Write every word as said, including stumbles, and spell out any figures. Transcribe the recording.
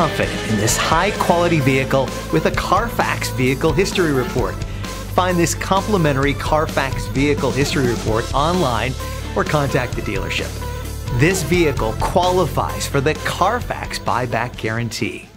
confident in this high-quality vehicle with a Carfax Vehicle History Report. Find this complimentary Carfax Vehicle History Report online or contact the dealership. This vehicle qualifies for the Carfax Buyback Guarantee.